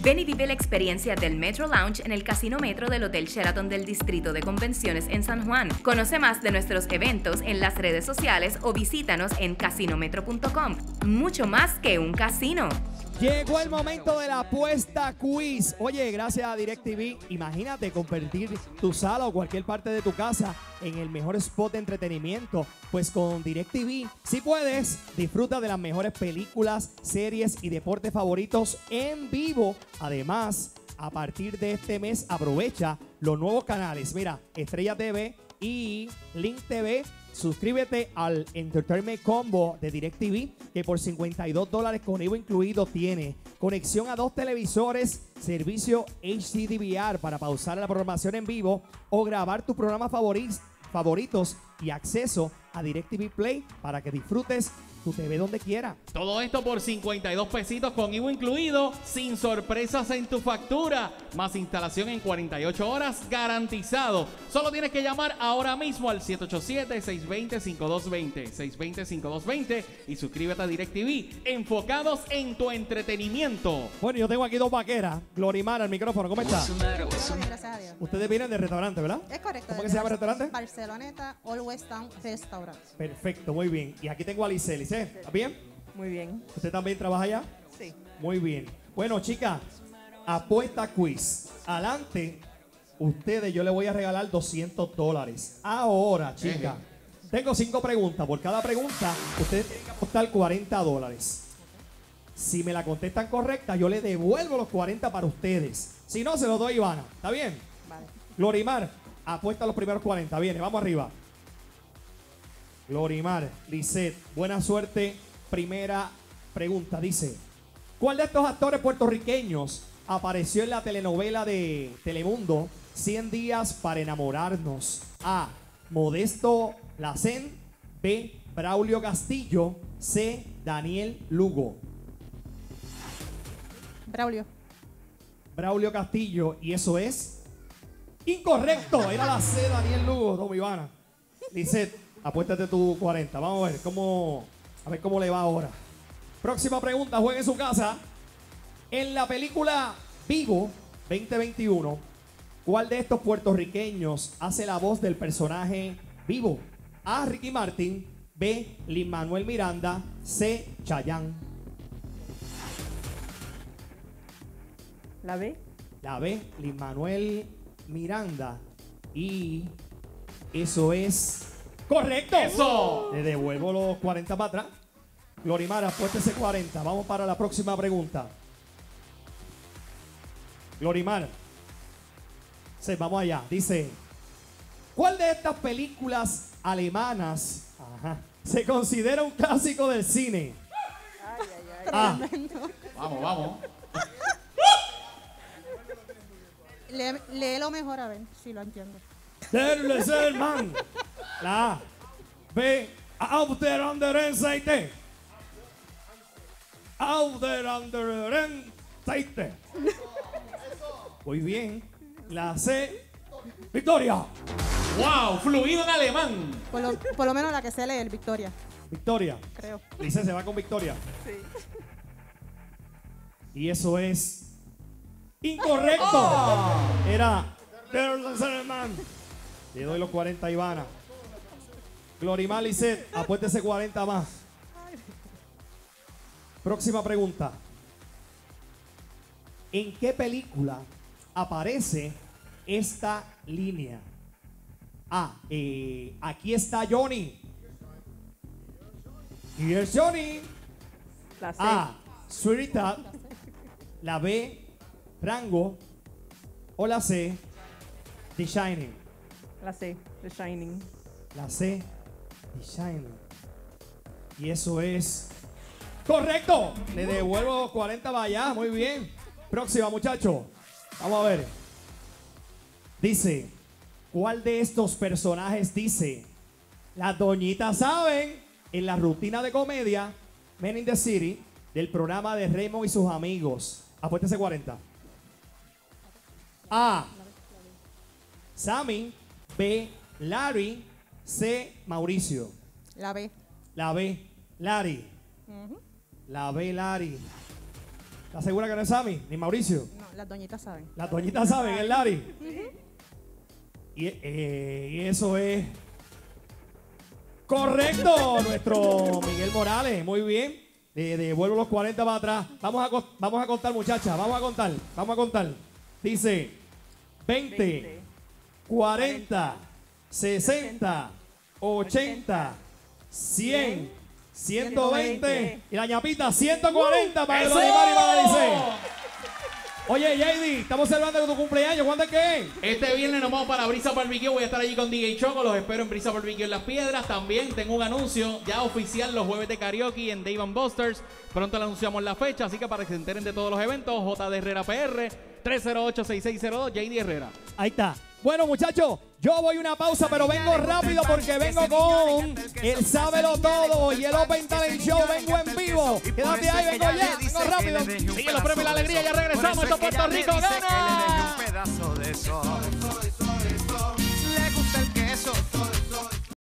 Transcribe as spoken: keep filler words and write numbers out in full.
Ven y vive la experiencia del Metro Lounge en el Casino Metro del Hotel Sheraton del Distrito de Convenciones en San Juan. Conoce más de nuestros eventos en las redes sociales o visítanos en casino metro punto com. Mucho más que un casino. Llegó el momento de la apuesta quiz. Oye, gracias a DirecTV, imagínate convertir tu sala o cualquier parte de tu casa en el mejor spot de entretenimiento. Pues con DirecTV, si puedes, disfruta de las mejores películas, series y deportes favoritos en vivo. Además, a partir de este mes, aprovecha los nuevos canales. Mira, Estrella T V y Link T V. Suscríbete al Entertainment Combo de DirecTV, que por cincuenta y dos dólares con I V A incluido tiene conexión a dos televisores, servicio H D D V R para pausar la programación en vivo o grabar tus programas favoritos, favoritos y acceso a DirecTV Play para que disfrutes tu T V donde quiera. Todo esto por cincuenta y dos pesitos con I V A incluido, sin sorpresas en tu factura, más instalación en cuarenta y ocho horas garantizado. Solo tienes que llamar ahora mismo al siete ocho siete, seis dos cero, cinco dos dos cero, seis dos cero, cinco dos dos cero y suscríbete a DirecTV, enfocados en tu entretenimiento. Bueno, yo tengo aquí dos vaqueras. Glorimar al micrófono, ¿cómo está? Gracias a Dios. Ustedes vienen del restaurante, ¿verdad? Es correcto. ¿Cómo que se llama el restaurante? Barceloneta Always Town Restaurant. Perfecto, muy bien. Y aquí tengo a Lice. Lice, ¿está bien? Muy bien. ¿Usted también trabaja allá? Sí. Muy bien. Bueno, chicas, apuesta quiz. Adelante, ustedes, yo les voy a regalar doscientos dólares. Ahora, chicas, tengo cinco preguntas. Por cada pregunta, ustedes tienen que apostar cuarenta dólares. Si me la contestan correcta, yo les devuelvo los cuarenta para ustedes. Si no, se los doy a Ivana. ¿Está bien? Vale. Glorimar, apuesta los primeros cuarenta. Viene, vamos arriba. Glorimar, Lisette, buena suerte. Primera pregunta, dice: ¿cuál de estos actores puertorriqueños apareció en la telenovela de Telemundo cien días para enamorarnos? A. Modesto Lacén. B. Braulio Castillo. C. Daniel Lugo. Braulio. Braulio Castillo, y eso es incorrecto. Era la C. Daniel Lugo. Toma, Ivana. Lisette, apuéstate tu cuarenta. Vamos a ver cómo, a ver cómo le va ahora. Próxima pregunta, juegue en su casa. En la película Vivo veinte veintiuno, ¿cuál de estos puertorriqueños hace la voz del personaje Vivo? A. Ricky Martin. B. Lin-Manuel Miranda. C. Chayanne. ¿La B? La B. Lin-Manuel Miranda. Y eso es correcto. ¡Eso! Le devuelvo los cuarenta para atrás. Glorimar, apuéstese cuarenta. Vamos para la próxima pregunta. Glorimar. Sí, vamos allá. Dice: ¿cuál de estas películas alemanas ajá, se considera un clásico del cine? Ay, ay, ay. A. Vamos, vamos. Lee, léelo mejor a ver si lo entiendo. Der Selman. La A. B. Auf der anderen Seite. Auf der anderen Seite. Muy bien. La C. Victoria. ¡Wow! Fluido en alemán. Por lo, por lo menos la que sé leer, Victoria, Victoria. creo. Dice, se va con Victoria. Sí. Y eso es incorrecto. Era Der Selman. Le doy los cuarenta a Ivana. Glorimar, Lisette, apuéstese cuarenta más. Próxima pregunta. ¿En qué película aparece esta línea? A. Eh, aquí está Johnny. Here's Johnny. La C. A. Sweetheart. La B. Rango. O la C. The Shining. La C. The Shining. La C. The Shining. Y eso es correcto. Le devuelvo cuarenta para allá. Muy bien. Próxima, muchachos. Vamos a ver. Dice: ¿cuál de estos personajes dice: las doñitas saben, en la rutina de comedia Men in the City del programa de Raymond y sus amigos? Apuéstese cuarenta. A. Sammy. B. Larry. C. Mauricio. La B. La B. Larry. Ujú. La B. Larry. ¿Estás segura que no es Sammy? Ni Mauricio. No, las doñitas saben. Las doñitas saben, el Larry. Y, eh, y eso es correcto. Nuestro Miguel Morales, muy bien. De, de vuelvo los cuarenta para atrás. Vamos a, co- vamos a contar, muchachas. Vamos a contar. Vamos a contar. Dice veinte, cuarenta, sesenta, ochenta, cien, ciento veinte. Y la ñapita, ciento cuarenta para el ¡Eso! Donimar y Magalicé. Oye, J D, estamos celebrando tu cumpleaños. ¿Cuándo es que es? Este viernes nos vamos para Brisa Barbecue. Voy a estar allí con D J Choco. Los espero en Brisa Barbecue en Las Piedras. También tengo un anuncio ya oficial los jueves de karaoke en Dave and Busters. Pronto le anunciamos la fecha. Así que para que se enteren de todos los eventos, J D Herrera P R, tres cero ocho, seis seis cero dos, J D Herrera. Ahí está. Bueno, muchachos, yo voy a una pausa, pero vengo rápido porque vengo con el Sábelo Todo y el Open Talent Show. Vengo en vivo. Quédate ahí, vengo ya. Vengo rápido. Sigue los premios y la alegría. Ya regresamos. Esto Puerto Rico gana. Un pedazo de sol.